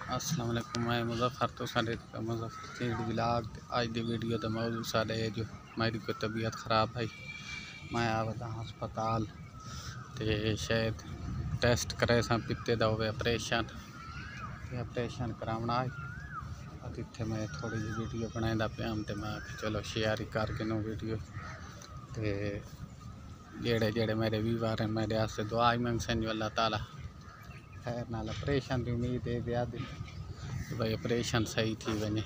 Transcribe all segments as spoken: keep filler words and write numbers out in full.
अस्सलाम वालेकुम। मैं मुज़फ़्फ़र तो साढ़े मुज़फ़्फ़र चीड़ विलाग अज की वीडियो का मौजू साढ़े जो मेरी कोई तबीयत ख़राब है, मैं आवदा हस्पताल तो शायद टेस्ट करे सा पित्ते का होवे ऑपरेशन ऑपरेशन करावना है। इतने मैं थोड़ी जी वीडियो बनाता पाया तो मैं चलो शेयर ही करके नो वीडियो तो जेड़े जेड़े मेरे व्यूअर हैं मेरे वास्ते दुआ ही मंगसन जो अल्लाह ताला खैर नाल ऑपरेशन की उम्मीद है ज़्यादा भाई ऑपरेशन सही थी वने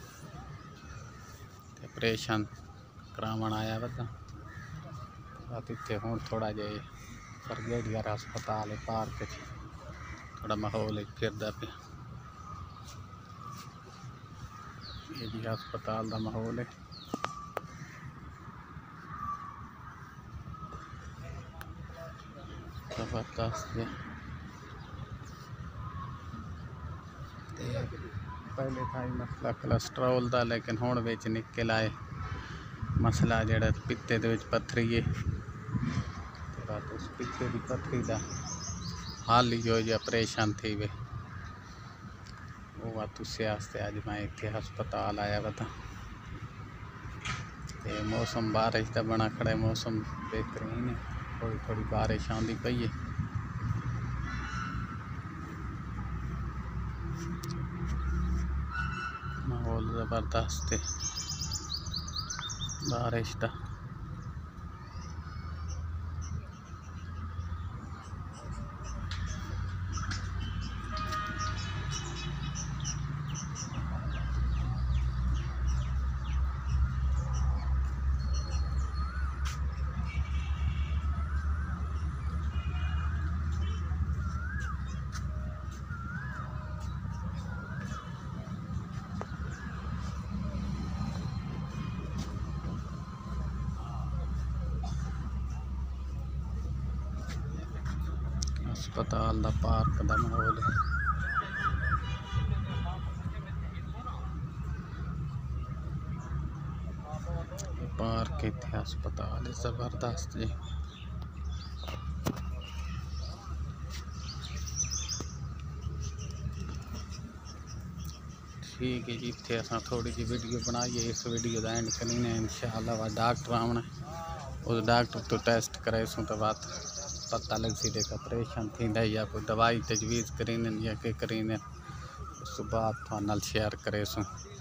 ऑपरेशन करावन आया वदा बात इतने हूँ थोड़ा जे फरगेडियर हस्पताल है पार्क थोड़ा माहौल फिरदा पे ये भी हस्पताल का माहौल है। जबरदस्त है। पहले था ही मसला कोलेस्ट्रोल का लेकिन हुण विच निकल आए मसला जिहड़ा पित्ते दे विच पत्थरी है बात उस पित्ते की पत्थरी का हल ही हो ऑपरेशन थी वे वो बात उस अज मैं इतने हस्पताल आया वा तो मौसम बारिश का बना खड़ा है, मौसम बेहतरीन है, थोड़ी थोड़ी बारिश आती पई है। माहौल ज़बरदस्त है बारिश का। अस्पताल का पार्क का माहौल है। पार्क इतने अस्पताल है जबरदस्त जी। ठीक है जी, इतने असा थोड़ी जी वीडियो बनाइए, इस वीडियो का एंड करनी है इंशाअल्लाह। वा डॉक्टर आना उस डॉक्टर तो टेस्ट करे सूँ तो बात पता लग सी देख ऑपरेशन थी या कोई दवाई तजवीज़ करीन या के करीन उस बाद थोड़ा शेयर करे सूँ।